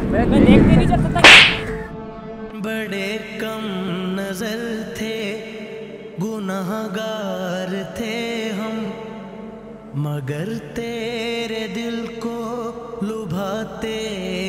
मैं देखते नहीं चल सकता। बड़े कम नजर थे, गुनाहगार थे हम, मगर तेरे दिल को लुभाते